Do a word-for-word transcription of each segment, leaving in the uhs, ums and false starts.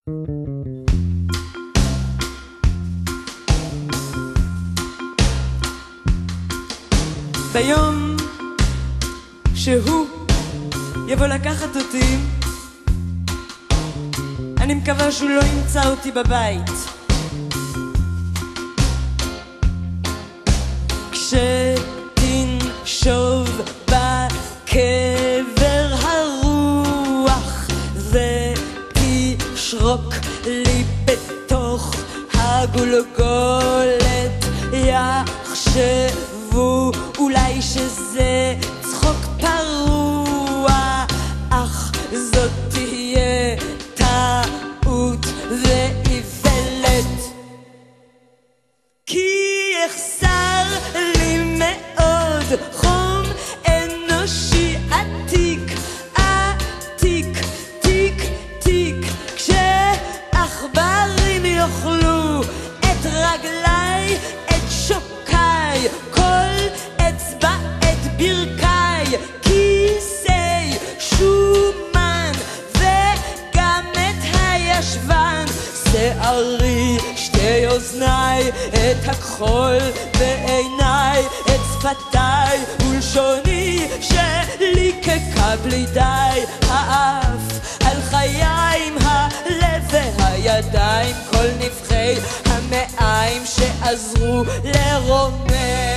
ביום שהוא יבוא לקחת אותי, אני מקווה שהוא לא ימצא אותי בבית. כשתנשוב בקבר הרוח ותשרוק לי בתוך הגולגולת, יחשבו אולי שזה צחוק פרוע, אך זאת תהיה טעות ואיוולת, כי יחסר לי מאוד חום אנושי עתיק, עתיק, תיק, תיק, כשעכברים יאכלו את רגליי, את שוקיי, כל אצבע את ברכיי, כיסי שומן וגם את הישבן, שערי שתי אוזניי, את הכחול בעיניי, את שפתיי ולשוני שליקקה בלי די, האף על חיים, הלב והידיים, כל נבחי המעיים שעזרו לרומם.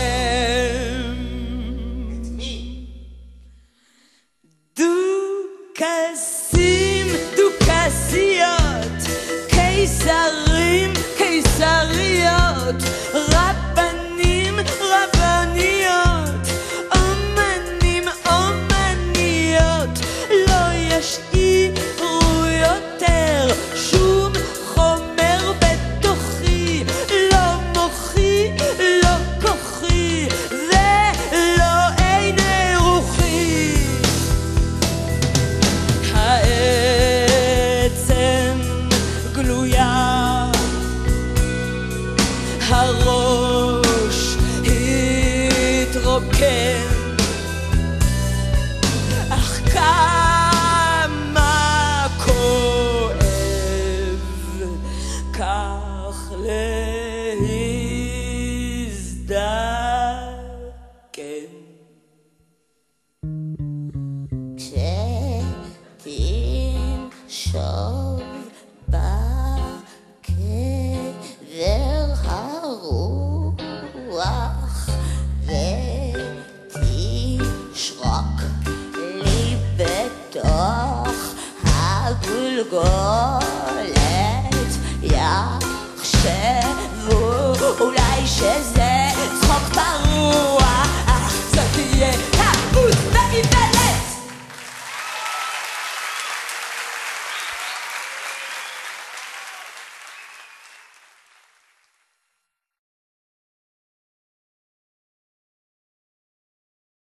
דוכסים, דוכסיות, קיסרים, קיסריות, רבנים, רבניות, אומנים, אומניות, לא ישאירו יותר שום חומר בתוכי, לא מוחי, לא כוחי ולא עיני רוחי. העצם גלויה, הראש התרוקן, אך כמה כואב כך להזדקן. כשתנשוב בקבר הרוח ותשרוק לי בתוך הגולגולת, יחשבו אולי שזה צחוק פרוע,